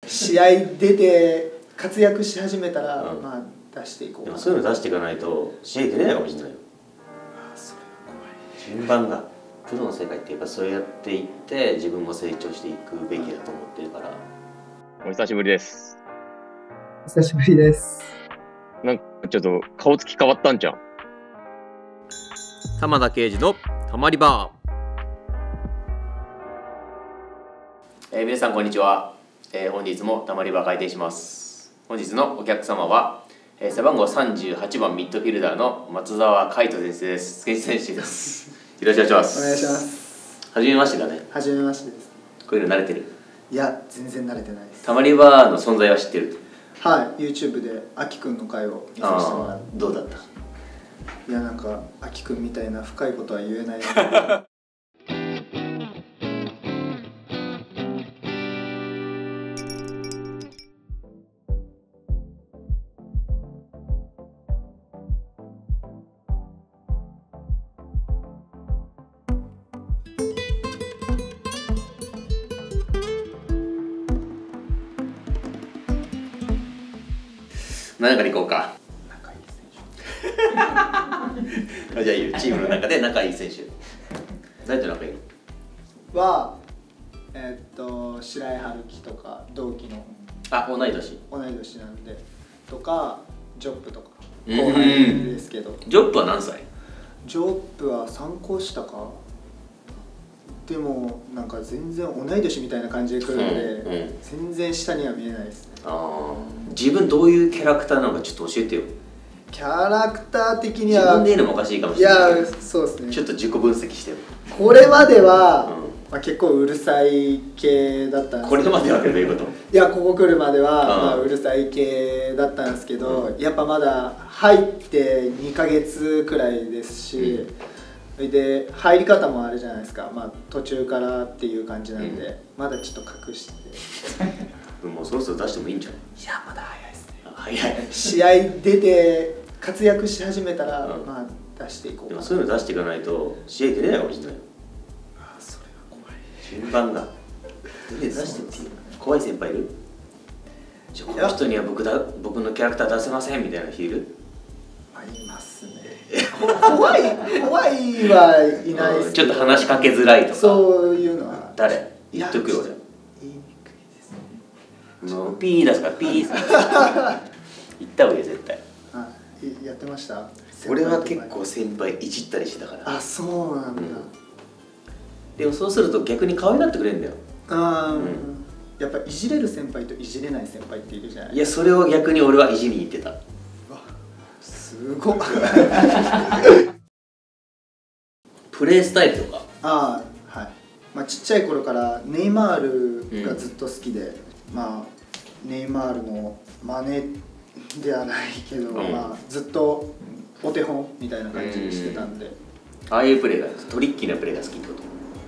試合出て活躍し始めたら、まあ出していこうかな。 そういうの出していかないと試合出れないかもしれないよ。 それは怖い。 順番がプロの世界ってやっぱそうやっていって自分も成長していくべきだと思ってるから。 お久しぶりです。 お久しぶりです。 なんかちょっと顔つき変わったんじゃん。 玉田圭司のたまりバー。皆さんこんにちは。本日もたまりバー開店します。本日のお客様は、背番号38番ミッドフィルダーの松澤海人先生です。選手です。よろしくお願いします。 お願いします。 はじめましてだね。 はじめましてです。 こういうの慣れてる？いや、全然慣れてないです。 たまりバーの存在は知ってる？ はい、YouTube であきくんの回を見させてもらって。 どうだった？ いや、なんかあきくんみたいな深いことは言えない何からいこうか。 仲いい選じゃあいいよ。チームの中で仲いい選手。誰と仲いい手は白井春樹とか同期のの？同い年なんでとかジョップとか後輩ですけど。 ジョップは何歳？ ジョップは3個下か。でもなんか全然同い年みたいな感じで来るので、全然下には見えないですね。 自分どういうキャラクターなのかちょっと教えてよ。 キャラクター的には自分で言うのもおかしいかもしれないけど、 そうですね。 ちょっと自己分析してよ。 これまでは、結構うるさい系だったんですけど。 これまではってどういうこと？ いや、ここ来るまでは、うるさい系だったんですけど、やっぱまだ入って2ヶ月くらいですし、で入り方もあれじゃないですか、途中からっていう感じなんで、まだちょっと隠してもうそろそろ出してもいいんじゃない？ いや、まだ早いですね。 早い。 試合出て活躍し始めたら、出していこうかな。 でもそういうの出していかないと試合出れないかもしれないよ。 それは怖い。 順番が出してっていう。怖い先輩いる？この人には僕のキャラクター出せませんみたいな人いる？ いますね。怖いはいないです。 ちょっと話しかけづらいとか。 そういうのは。 誰？言っとくよ俺。 言いにくいですね。 もうピー出すからピー。言った方がいいよ絶対。 やってました？ 俺は結構先輩いじったりしてたから。 あ、そうなんだ。 でもそうすると逆に可愛がってくれるんだよ。 やっぱいじれる先輩といじれない先輩っているじゃない。 いや、それを逆に俺はいじりに行ってた。 すごっ。 プレースタイルとか。 はい。ちっちゃい頃からネイマールがずっと好きで、ネイマールの真似ではないけど、ずっとお手本みたいな感じにしてたんで。 ああいうプレーがトリッキーなプレーが好きってこと？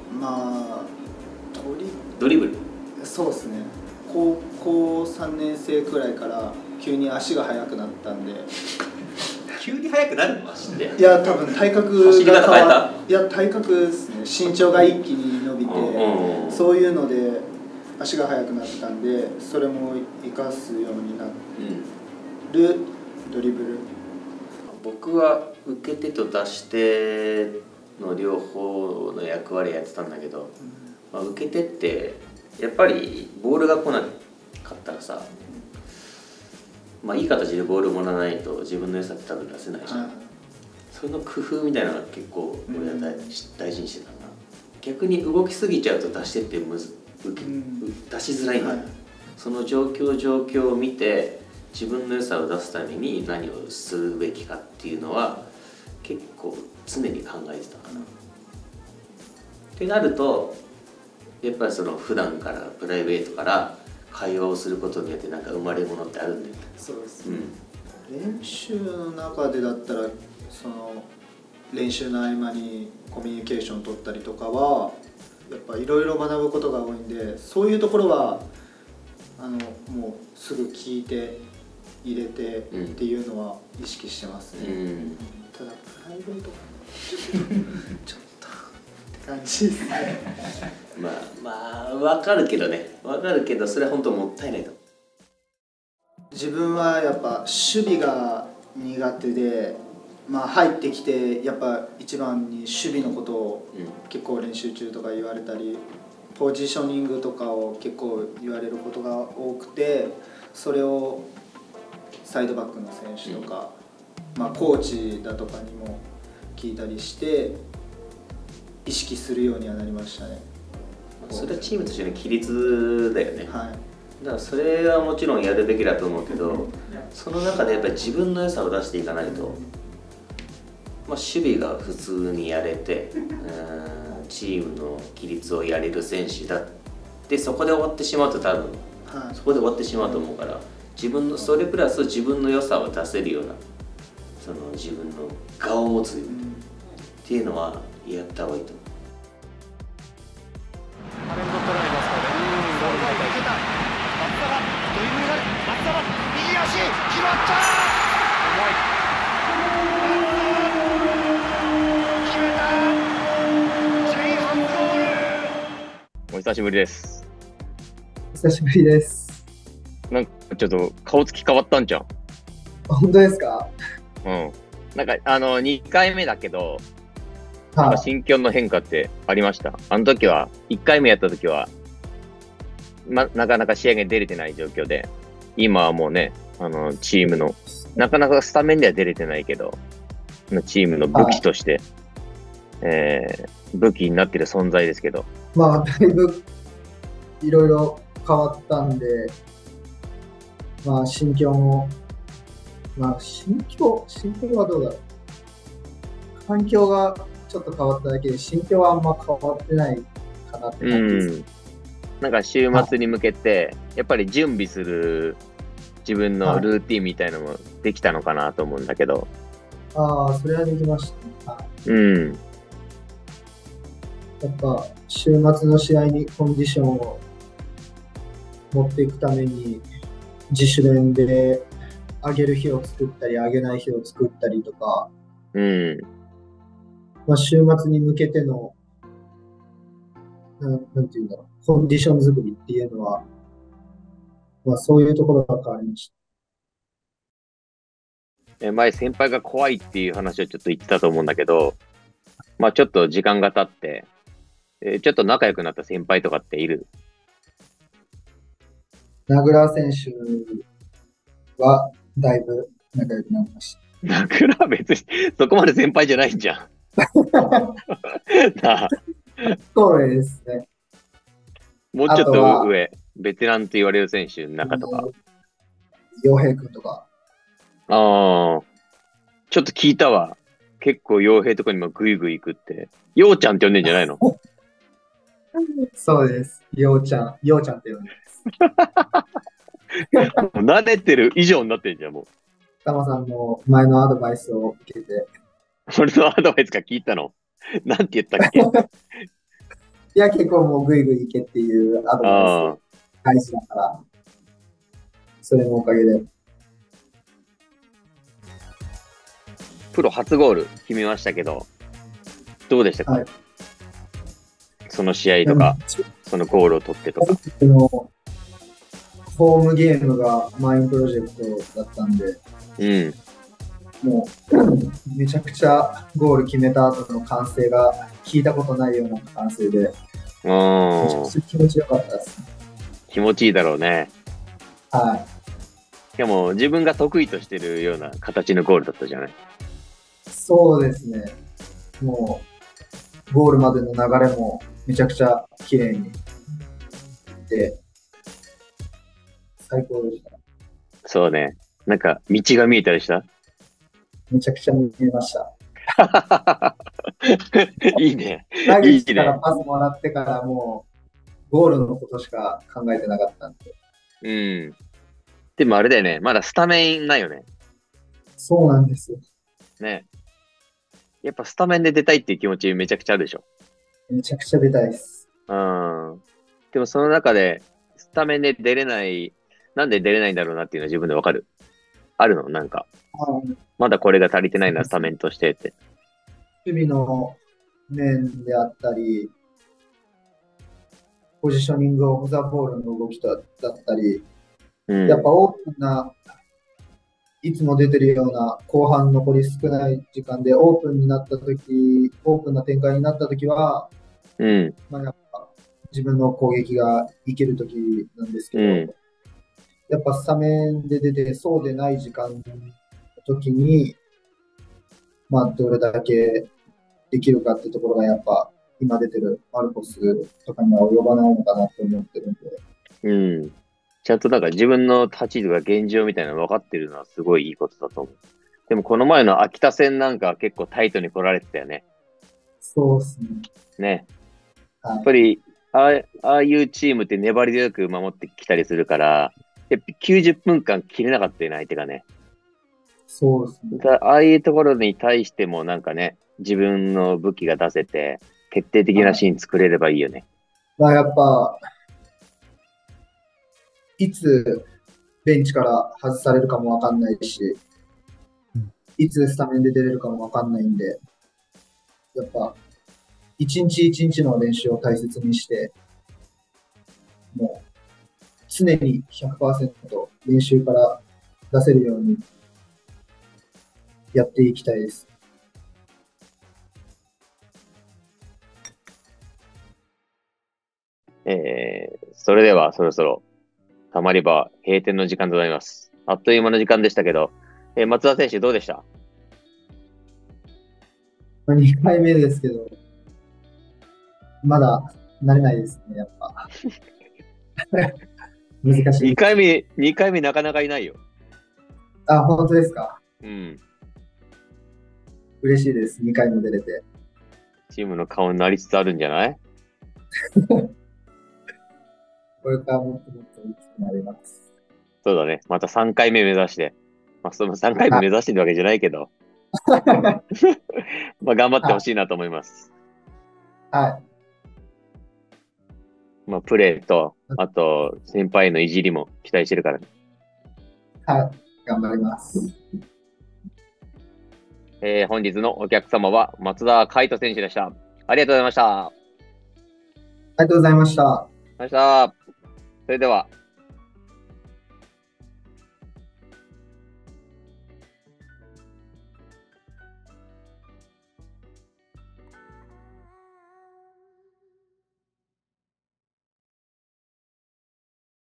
ドリブル。 そうですね。高校3年生くらいから急に足が速くなったんで。 急に速くなるの？走って？ いや、多分体格が走り方変えた？ いや、体格ですね。身長が一気に伸びて、そういうので足が速くなったんで、それも生かすようになるドリブル。 僕は受け手と出し手の両方の役割やってたんだけど、受け手ってやっぱりボールが来なかったらさ、いい形でボールもらわないと自分の良さって多分出せないじゃん。その工夫みたいなのが結構俺は大事にしてたな。逆に動きすぎちゃうと出し手って出しづらいんだよ。その状況を見て自分の良さを出すために何をするべきかっていうのは結構常に考えてたかな。ってなるとやっぱりその普段からプライベートから会話をすることによってなんか生まれるものってあるんだよね。 そうですね。練習の中でだったらその練習の合間にコミュニケーション取ったりとかはやっぱいろいろ学ぶことが多いんで、そういうところはもうすぐ聞いて入れてっていうのは意識してますね。ただプライベートがちょっとって感じですね。 分かるけどね、分かるけど、それは本当もったいないと。 自分はやっぱ守備が苦手で、入ってきてやっぱ一番に守備のことを結構練習中とか言われたり、ポジショニングとかを結構言われることが多くて、それをサイドバックの選手とか、コーチだとかにも聞いたりして意識するようにはなりましたね。 それはチームとしての規律だよね。 はい、 だからそれはもちろんやるべきだと思うけど、その中でやっぱり自分の良さを出していかないと、守備が普通にやれて、チームの規律をやれる選手だってそこで終わってしまうと多分、そこで終わってしまうと思うから、それプラス自分の良さを出せるような、その自分の我を持つっていうのはやった方がいいと思う。 タレント取られますからね。ゴールがいけた。松田がドリブルが松田が右足決まった。うまい。決めた。J 初ゴール。 お久しぶりです。 久しぶりです。 なんかちょっと顔つき変わったんじゃん。 本当ですか？ うん。なんか2回目だけど、 はい。 心境の変化ってありました？あの時は、1回目やった時は、なかなか試合が出れてない状況で、今はもうね、チームの、なかなかスタメンでは出れてないけど、チームの武器として、武器になってる存在ですけど。 だいぶいろいろ変わったんで、心境も、心境はどうだろう。環境がちょっと変わっただけで、心境はあんま変わってないかなって感じです。 なんか週末に向けて、やっぱり準備する自分のルーティンみたいなのもできたのかなと思うんだけど。 それはできましたね。 やっぱ週末の試合にコンディションを持っていくために、自主練で上げる日を作ったり、上げない日を作ったりとか、週末に向けての、なんていうんだろう、コンディション作りっていうのは、そういうところが変わりました。 前、先輩が怖いっていう話をちょっと言ってたと思うんだけど、ちょっと時間が経って、ちょっと仲良くなった先輩とかっている？ 名倉選手はだいぶ仲良くなりました。 名倉は別にそこまで先輩じゃないんじゃん。 そうですね。 もうちょっと上、ベテランと言われる選手の中とか。 陽平君とか。 ちょっと聞いたわ。結構陽平とかにもグイグイ行くって。陽ちゃんって呼んでんじゃないの？ そうです。陽ちゃんって呼んでます。 慣れてる以上になってんじゃん、もう。 タマさんの前のアドバイスを受けて。 俺のアドバイスか聞いたの？なんて言ったっけ？ いや、結構もうグイグイ行けっていうアドバイス大事だから、それのおかげで。 プロ初ゴール決めましたけど、どうでしたか？その試合とか、そのゴールを取ってとか。 ホームゲームがマインプロジェクトだったんで、もうめちゃくちゃゴール決めた後の歓声が聞いたことないような歓声で、めちゃくちゃ気持ちよかったですね。 気持ちいいだろうね。 はい。 しかも自分が得意としてるような形のゴールだったじゃない？ そうですね。もうゴールまでの流れもめちゃくちゃ綺麗にで、最高でした。 そうね。なんか道が見えたりした？ めちゃくちゃ見えました。 いいね。 投げてからパスもらってからもうゴールのことしか考えてなかったんで。でもあれだよね。まだスタメンないよね。 そうなんですよ。 ね。やっぱスタメンで出たいっていう気持ちめちゃくちゃあるでしょ。 めちゃくちゃ出たいです。 でもその中でスタメンで出れない、なんで出れないんだろうなっていうのは自分でわかる？あるの？なんか。まだこれが足りてないな、スタメンとしてって。 守備の面であったり、ポジショニングオフザボールの動きだったり、やっぱオープンな、いつも出てるような後半残り少ない時間でオープンな展開になったときは、まあ、やっぱ自分の攻撃がいけるときなんですけど、やっぱスタメンで出てそうでない時間のときに、まあ、どれだけできるかってところがやっぱ今出てるマルコスとかには及ばないのかなと思ってるんで。 ちゃんとなんか自分の立ち位置が現状みたいなの分かってるのはすごいいいことだと思う。でもこの前の秋田戦なんか結構タイトに来られてたよね。 そうですね。 ね。 はい、 やっぱりああいうチームって粘り強く守ってきたりするから、やっぱ90分間切れなかったよね、相手がね。 そうですね。 ああいうところに対してもなんかね、自分の武器が出せて、決定的なシーン作れればいいよね。 まあやっぱ、いつベンチから外されるかもわかんないし、いつスタメンで出れるかもわかんないんで、やっぱ、一日一日の練習を大切にして、もう、常に 100% 練習から出せるようにやっていきたいです。 それではそろそろたまり場閉店の時間となります。あっという間の時間でしたけど、松田選手どうでした？ 2 回目ですけど、まだ慣れないですね、やっぱ。難しい。 2回目なかなかいないよ。 あ、本当ですか？ うん。 嬉しいです、2回も出れて。 チームの顔になりつつあるんじゃない？ これからもっともっと大きくなります。 そうだね。また3回目目指して。まあ、その3回目目指してるわけじゃないけど。まあ、頑張ってほしいなと思います。 はい。 まあ、プレーと、あと、先輩のいじりも期待してるからね。 はい。頑張ります。 本日のお客様は松田海人選手でした。ありがとうございました。 ありがとうございました。 それでは。